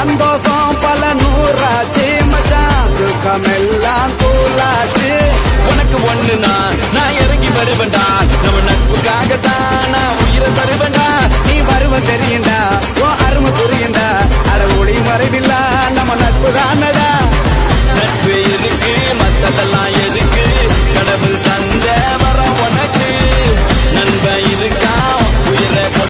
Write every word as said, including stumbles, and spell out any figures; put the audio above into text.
சந்தோஷம் பல நூறாச்சு மச்சான் துக்கமெல்லாம் தூளாச்சு உனக்கு ஒண்ணுனா நான் இறங்கி வருவேன்டா நம்ம நட்புக்காகத்தான் நான் உயிரை தருவேன்டா நீ வருவ தெரியுண்டா ஓ அருமை புரியுண்டா அட ஒளி மறைவில்லா நம்ம நட்பு தான்